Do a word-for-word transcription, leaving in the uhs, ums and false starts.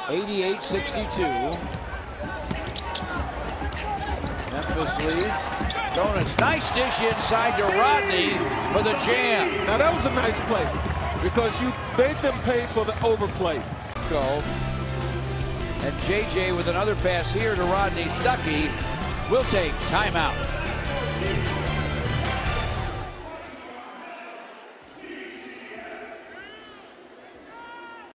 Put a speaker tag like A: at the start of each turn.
A: eighty-eight sixty-two. Memphis leads. Jonas, nice dish inside to Rodney for the jam.
B: Now that was a nice play because you made them pay for the overplay.
A: Go. And J J with another pass here to Rodney. Stuckey will take timeout.